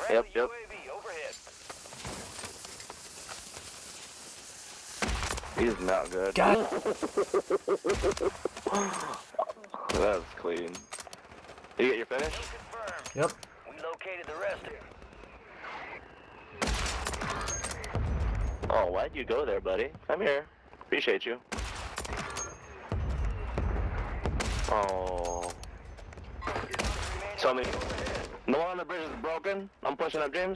Yep. UAV overhead. He's not good. God. That's clean. You get your finish? Confirmed. Yep. We located the rest of it. Oh, why'd you go there, buddy? I'm here. Appreciate you. Oh. Tell me. No one on the bridge is broken. I'm pushing up, James.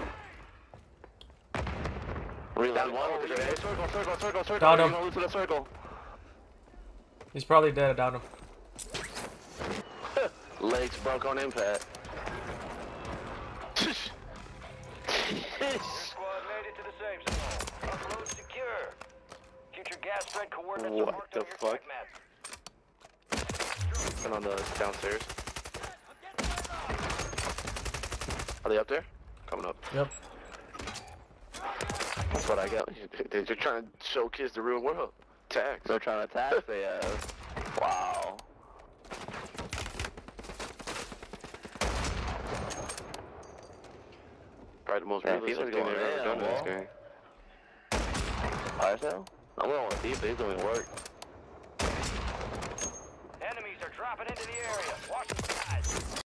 Reload one. Circle. Down him. You're gonna lose to the circle. He's probably dead. Down him. Legs broke on impact. Your squad made it to the safe zone. Upload secure. Future gas spread coordinates are What marked the on your fuck? track map. And on the downstairs. Are they up there? Coming up. Yep. That's what I got. They're trying to show kids the real world. Tax. They're trying to tax they have. Wow. Probably the most realistic thing they've ever done in this game. ISL? I don't want to see if he's doing work. Enemies are dropping into the area. Watch the skies.